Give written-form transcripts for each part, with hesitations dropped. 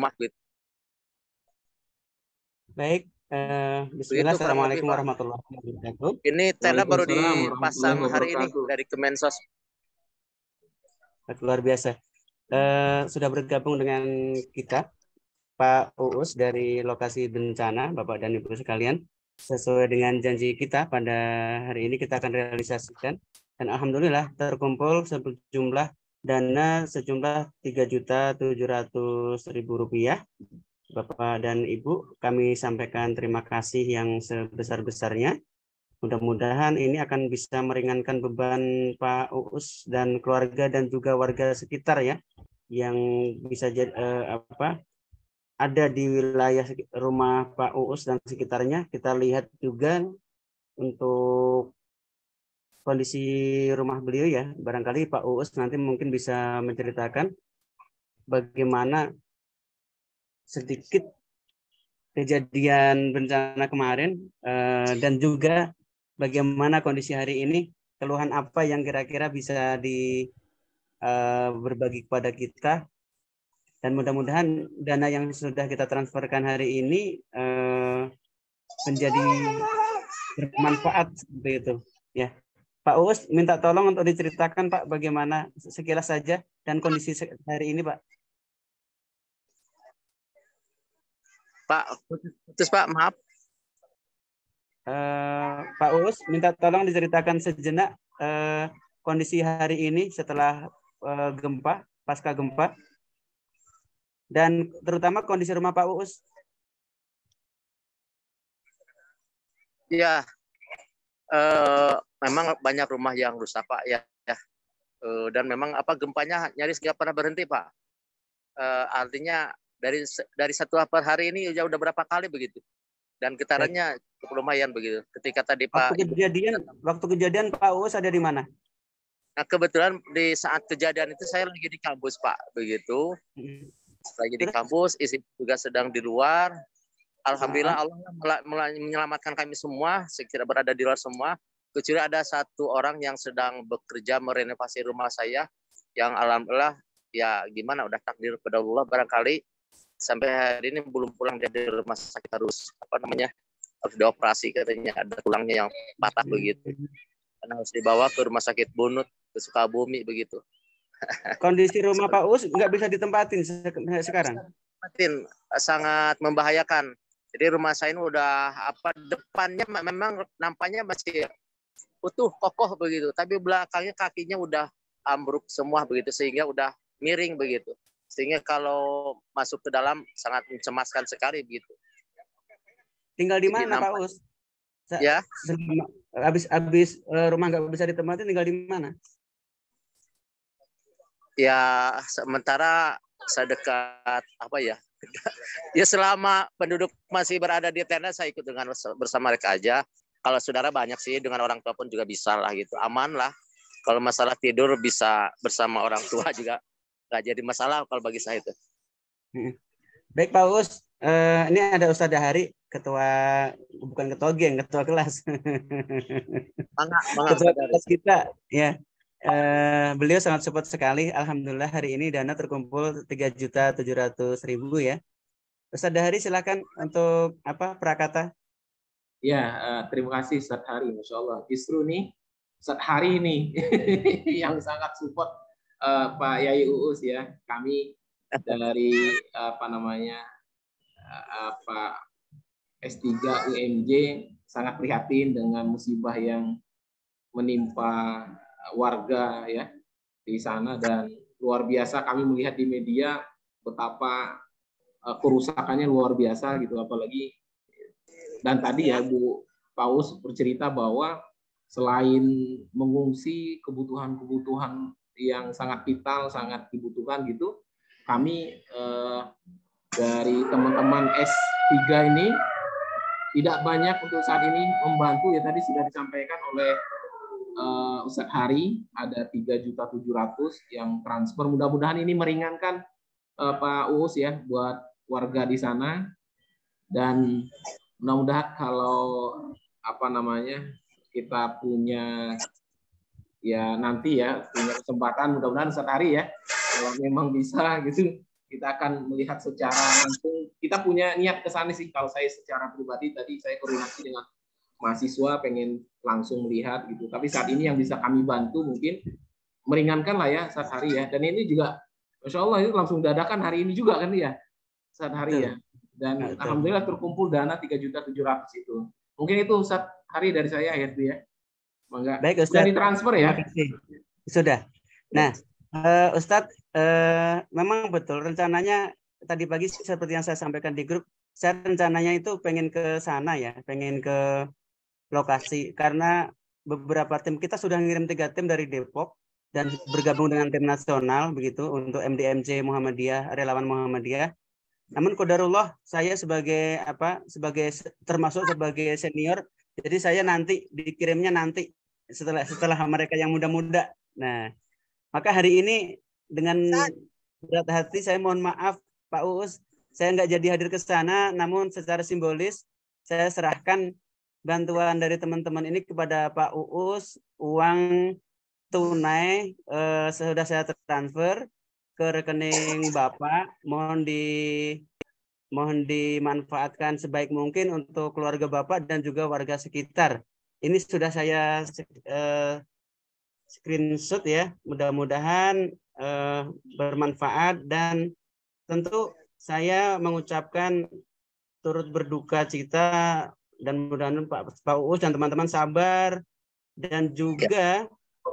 rumah gitu. Baik, Bismillah. Begitu kurang lebih, Assalamualaikum Pak. warahmatullahi wabarakatuh. Ini tenda baru Waalaikumsalam dipasang warahmatullahi hari ini wabarakatuh. dari Kemensos. Luar biasa. Sudah bergabung dengan kita Pak Uus dari lokasi bencana, Bapak dan Ibu sekalian. Sesuai dengan janji kita pada hari ini kita akan realisasikan. Dan alhamdulillah terkumpul sejumlah dana sejumlah Rp3.700.000. Bapak dan Ibu, kami sampaikan terima kasih yang sebesar-besarnya. Mudah-mudahan ini akan bisa meringankan beban Pak Uus dan keluarga dan juga warga sekitar ya, yang bisa jadi ada di wilayah rumah Pak Uus dan sekitarnya. Kita lihat juga untuk kondisi rumah beliau ya. Barangkali Pak Uus nanti mungkin bisa menceritakan bagaimana sedikit kejadian bencana kemarin dan juga bagaimana kondisi hari ini, keluhan apa yang kira-kira bisa berbagi kepada kita. Dan mudah-mudahan dana yang sudah kita transferkan hari ini menjadi bermanfaat seperti itu. Ya, Pak Uus minta tolong untuk diceritakan Pak bagaimana sekilas saja dan kondisi hari ini Pak. Pak, putus Pak, maaf. Pak Uus minta tolong diceritakan sejenak kondisi hari ini setelah gempa, pasca gempa. Dan terutama kondisi rumah Pak Uus. Ya, memang banyak rumah yang rusak Pak ya. Dan memang gempanya nyaris nggak pernah berhenti Pak. Artinya dari satu per hari ini udah berapa kali begitu. Dan getarannya cukup lumayan begitu. Ketika tadi Pak. Waktu kejadian Pak Uus ada di mana? Nah kebetulan di saat kejadian itu saya lagi di kampus Pak begitu. Lagi di kampus, istri juga sedang di luar. Alhamdulillah Allah menyelamatkan kami semua, sekira berada di luar semua. Kecuali ada satu orang yang sedang bekerja merenovasi rumah saya, yang alhamdulillah ya gimana udah takdir pada Allah barangkali sampai hari ini belum pulang dari rumah sakit, harus harus dioperasi katanya, ada tulangnya yang patah begitu. Karena harus dibawa ke rumah sakit Bunut ke Sukabumi begitu. Kondisi rumah Pak Uus nggak bisa ditempatin sekarang? Sangat membahayakan. Jadi rumah saya ini udah depannya memang nampaknya masih utuh kokoh begitu, tapi belakangnya kakinya udah ambruk semua begitu, sehingga udah miring begitu. Sehingga kalau masuk ke dalam sangat mencemaskan sekali begitu. Tinggal di mana Pak Uus? Ya. Habis rumah nggak bisa ditempatin, tinggal di mana? Ya sementara saya dekat ya selama penduduk masih berada di tenda saya ikut bersama mereka aja. Kalau saudara banyak sih, dengan orang tua pun juga bisa lah gitu, aman lah. Kalau masalah tidur bisa bersama orang tua juga nggak jadi masalah kalau bagi saya itu. Baik Pak Uus, ini ada Ustadz Hari, bukan ketua geng, ketua kelas. Ketua kelas kita ya. Beliau sangat support sekali. Alhamdulillah hari ini dana terkumpul 3.700.000 ya. Ustadz Hari silakan untuk prakata. Ya, terima kasih Ustadz Hari, Masya Allah. Justru nih Ustadz Hari ini yang sangat support Pak Yai Uus ya. Kami dari S3 UMJ sangat prihatin dengan musibah yang menimpa warga ya di sana, dan luar biasa kami melihat di media betapa kerusakannya luar biasa gitu. Apalagi dan tadi ya Bu Paus bercerita bahwa selain mengungsi kebutuhan-kebutuhan yang sangat vital, sangat dibutuhkan gitu, kami dari teman-teman S3 ini tidak banyak untuk saat ini membantu ya. Tadi sudah disampaikan oleh Ustadz Hari, ada 3.700.000 yang transfer. Mudah-mudahan ini meringankan Pak Uus ya buat warga di sana, dan mudah-mudahan kalau kita punya ya nanti ya punya kesempatan, mudah-mudahan Ustadz Hari ya kalau memang bisa gitu kita akan melihat secara langsung. Kita punya niat ke sana sih. Kalau saya secara pribadi tadi saya koordinasi dengan mahasiswa pengen langsung melihat gitu. Tapi saat ini yang bisa kami bantu mungkin meringankan lah ya saat hari ya. Dan ini juga Masya Allah itu langsung dadakan hari ini juga kan ya saat hari ya. Dan alhamdulillah terkumpul dana 3.700.000 itu. Mungkin itu saat hari dari saya ya. Mangga. Baik, Ustaz. Sudah ditransfer ya? Sudah. Nah, Ustadz, memang betul rencananya tadi pagi seperti yang saya sampaikan di grup, saya rencananya itu pengen ke sana ya, pengen ke lokasi karena beberapa tim kita sudah ngirim 3 tim dari Depok dan bergabung dengan tim nasional begitu untuk MDMC Muhammadiyah, relawan Muhammadiyah. Namun qadarullah saya termasuk sebagai senior, jadi saya nanti dikirimnya nanti setelah mereka yang muda-muda. Nah, maka hari ini dengan berat hati saya mohon maaf Pak Uus, saya nggak jadi hadir ke sana, namun secara simbolis saya serahkan bantuan dari teman-teman ini kepada Pak Uus, uang tunai sudah saya transfer ke rekening Bapak, mohon dimanfaatkan sebaik mungkin untuk keluarga Bapak dan juga warga sekitar. Ini sudah saya screenshot ya, mudah-mudahan bermanfaat dan tentu saya mengucapkan turut berduka cita dan mudah-mudahan Pak Uus dan teman-teman sabar dan juga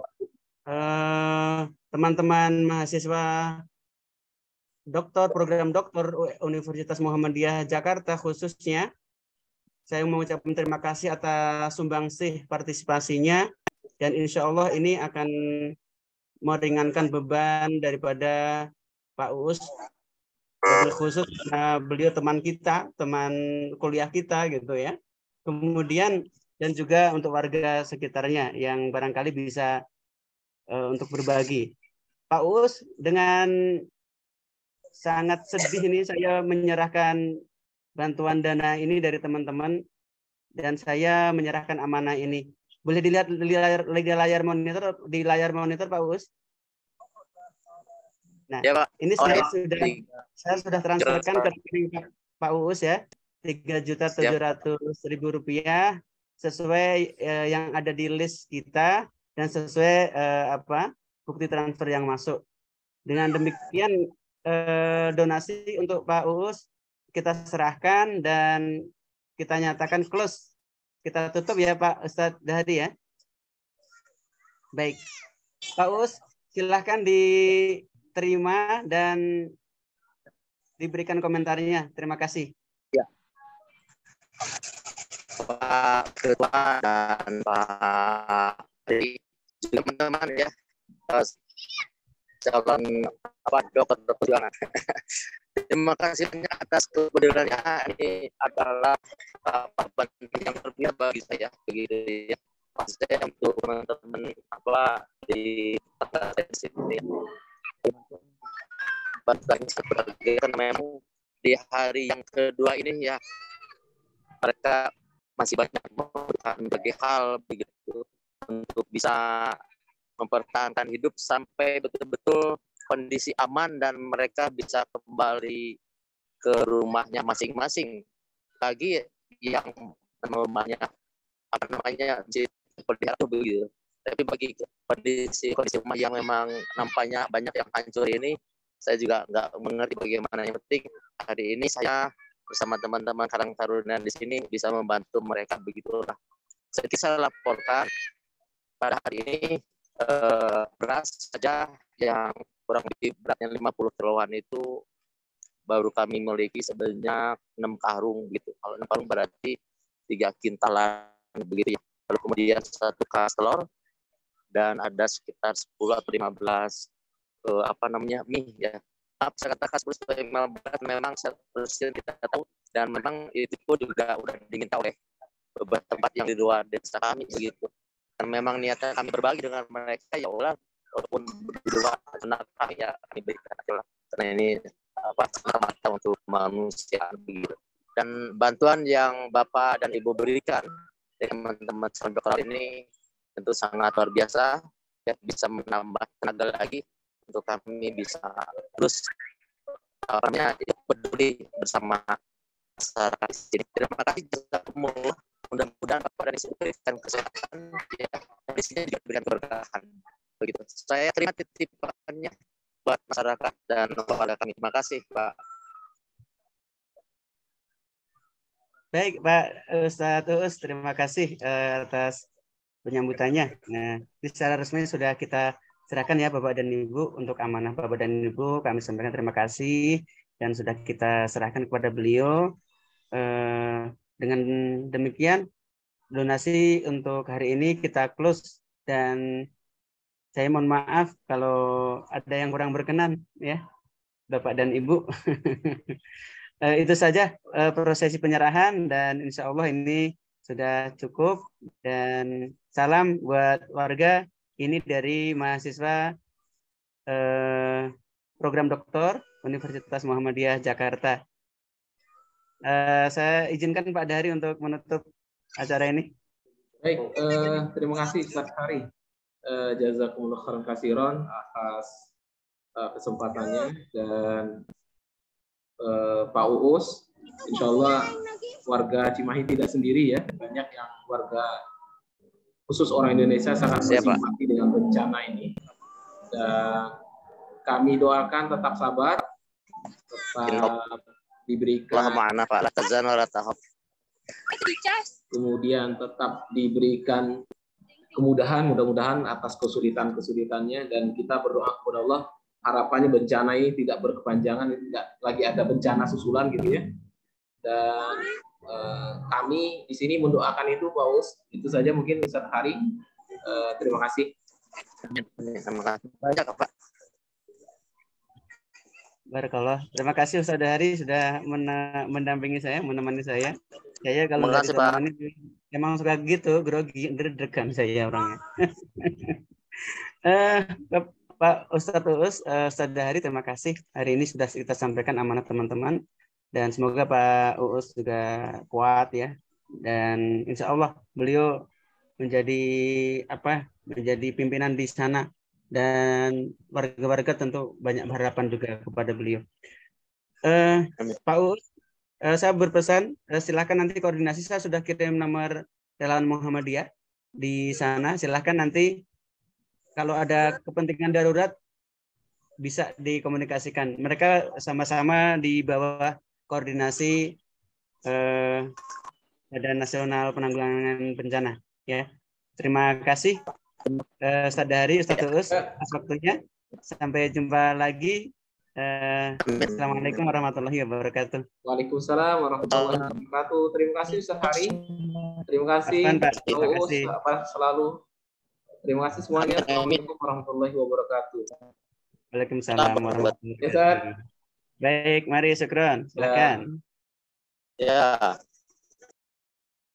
teman-teman mahasiswa doktor, program doktor Universitas Muhammadiyah Jakarta khususnya, saya mengucapkan terima kasih atas sumbangsih partisipasinya dan insya Allah ini akan meringankan beban daripada Pak Uus, khusus beliau teman kita, teman kuliah kita gitu ya. Kemudian dan juga untuk warga sekitarnya yang barangkali bisa untuk berbagi. Pak Uus, dengan sangat sedih ini saya menyerahkan bantuan dana ini dari teman-teman dan saya menyerahkan amanah ini. Boleh dilihat di layar monitor Pak Uus? Nah, ya, Pak. Ini saya sudah transferkan ke rekening Pak Uus ya, Rp3.700.000 sesuai yang ada di list kita dan sesuai bukti transfer yang masuk. Dengan demikian donasi untuk Pak Uus kita serahkan dan kita nyatakan close. Kita tutup ya Pak Ustadz Dahadi ya. Baik. Pak Uus, silahkan diterima dan diberikan komentarnya. Terima kasih. Ya. Pak Ketua dan Pak teman-teman ya. Calon dokter perjuangan. Terima kasih banyak atas kebenarannya. Ini adalah bantuan yang terbiasa bagi saya begitu ya. Saya untuk teman-teman di sini bantuan sebagai karena memang di hari yang kedua ini ya mereka masih banyak membutuhkan berbagai hal begitu untuk bisa mempertahankan hidup sampai betul-betul kondisi aman dan mereka bisa kembali ke rumahnya masing-masing. Lagi yang rumahnya seperti itu begitu. Tapi bagi kondisi rumah yang memang nampaknya banyak yang hancur ini, saya juga nggak mengerti bagaimana. Yang penting hari ini saya bersama teman-teman Karang Taruna di sini bisa membantu mereka begitulah. Seperti saya laporkan pada hari ini beras saja yang kurang lebih beratnya 50 kiloan itu baru kami miliki sebanyak 6 karung gitu. Kalau 6 karung berarti 3 kintalan begitu ya. Lalu kemudian 1 kas telur dan ada sekitar 10 atau 15 mie ya. Saya katakan 10 atau 15 memang seharusnya kita tahu dan memang itu juga udah diminta oleh beberapa tempat yang di luar desa kami begitu. Dan memang niatnya kami berbagi dengan mereka ya Allah walaupun berdua kami ya kami berikan aja lah karena ini semata untuk manusia begitu. Dan bantuan yang Bapak dan Ibu berikan teman-teman saudara ini tentu sangat luar biasa ya, bisa menambah tenaga lagi untuk kami bisa terus peduli bersama masyarakat di sini. Terima kasih jazakumullah. Mudah-mudahan Bapak dan Ibu diberikan kesehatan, ya, dan di sini juga diberikan keberkahan. Begitu. Saya terima titipannya buat masyarakat dan kepada kami. Terima kasih, Pak. Baik, Pak Ustadz Uus, terima kasih atas penyambutannya. Nah, secara resmi sudah kita serahkan ya Bapak dan Ibu, untuk amanah Bapak dan Ibu kami sampaikan terima kasih dan sudah kita serahkan kepada beliau. Dengan demikian donasi untuk hari ini kita close, dan saya mohon maaf kalau ada yang kurang berkenan ya Bapak dan Ibu. Itu saja prosesi penyerahan, dan insya Allah ini sudah cukup. Dan salam buat warga. Ini dari mahasiswa program doktor Universitas Muhammadiyah Jakarta. Saya izinkan Pak Dahri untuk menutup acara ini. Baik, terima kasih Ustaz Hari. Jazakumullah khairan katsiran atas kesempatannya, dan Pak Uus, insya Allah warga Cimahi tidak sendiri ya, banyak yang warga khusus orang Indonesia sangat bersimpati dengan bencana ini. Dan kami doakan tetap sabar, tetap diberikan, kemudian tetap diberikan kemudahan, mudah-mudahan atas kesulitan-kesulitannya, dan kita berdoa kepada Allah harapannya bencana ini tidak berkepanjangan, tidak lagi ada bencana susulan gitu ya. Dan kami di sini mendoakan itu, Pak Us. Itu saja mungkin Ustaz Hari. Terima kasih. Terima kasih banyak, Pak. Barakallah. Terima kasih Ustaz Hari sudah mendampingi saya, menemani saya. Saya kalau nggak ditemani emang suka gitu, grogi, deg-degan saya orangnya. Pak Ustadz Uus, Ustadz Hari, terima kasih. Hari ini sudah kita sampaikan amanah teman-teman, dan semoga Pak Uus juga kuat ya. Dan insya Allah beliau menjadi pimpinan di sana, dan warga-warga tentu banyak harapan juga kepada beliau. Pak Uus, saya berpesan, silakan nanti koordinasi, saya sudah kirim nomor relawan Muhammadiyah di sana. Silakan nanti kalau ada kepentingan darurat bisa dikomunikasikan. Mereka sama-sama di bawah koordinasi Badan Nasional Penanggulangan Bencana. Ya, terima kasih Ustadz Dari, Ustadz Uus atas waktunya. Sampai jumpa lagi. Assalamualaikum warahmatullahi wabarakatuh. Waalaikumsalam warahmatullahi wabarakatuh. Terima kasih Ustadz Hari. Terima kasih Pak Uus selalu. Terima kasih semuanya. Assalamualaikum warahmatullahi wabarakatuh. Waalaikumsalam warahmatullahi wabarakatuh. Baik, mari syukron. Silakan. Ya.